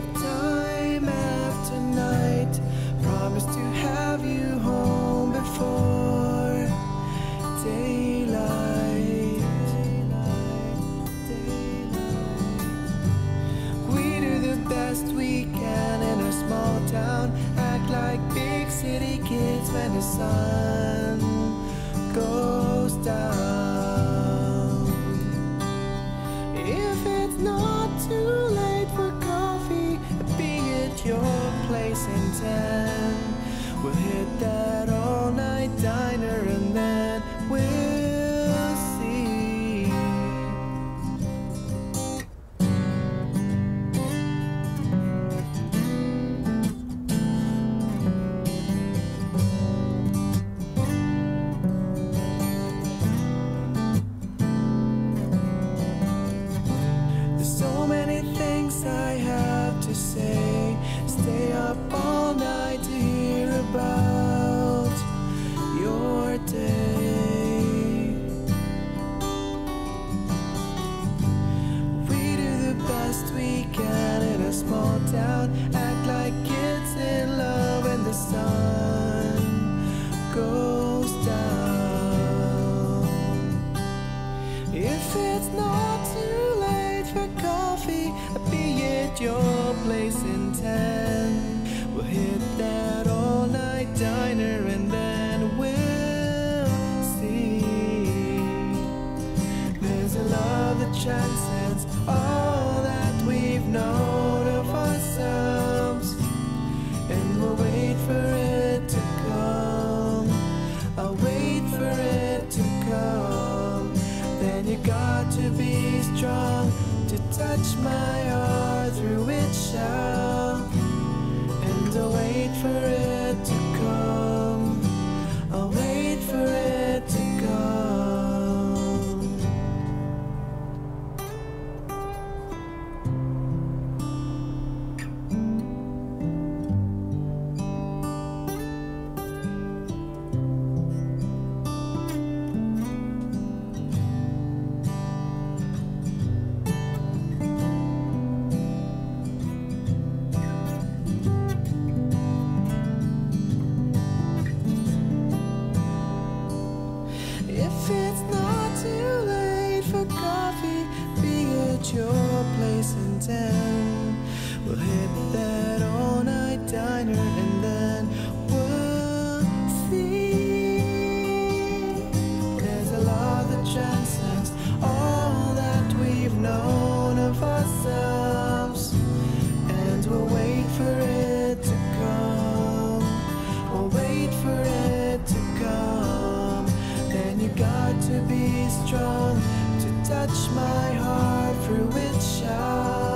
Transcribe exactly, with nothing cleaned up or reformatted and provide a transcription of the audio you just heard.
of time after night. Promise to have you home before daylight. We do the best we can in a small town, act like big city kids when the sun goes down. If it's not too late for coffee, be at your place in ten. We'll hit that all-night diner and then we'll see. There's so many things I have to say. Stay up all night to hear about your day. We do the best we can in a small town, act like kids in love when the sun goes down. If it's not too late for coffee, be at your place in ten. We'll hit that all-night diner and then we'll see. There's a love that transcends all that we've known of ourselves, and we'll wait for it to come. I'll wait for it to come. Then you got to be strong to touch my heart through its shell. And I'll wait for it to come. I'll wait for it to come. If it's not too late for coffee, be at your place in ten. We'll hit that all-night diner and then we'll see. There's a love that transcends all that we've known of ourselves, and we'll wait for it to come. We'll wait for it to come. Then you got to be strong to touch my heart through its shell.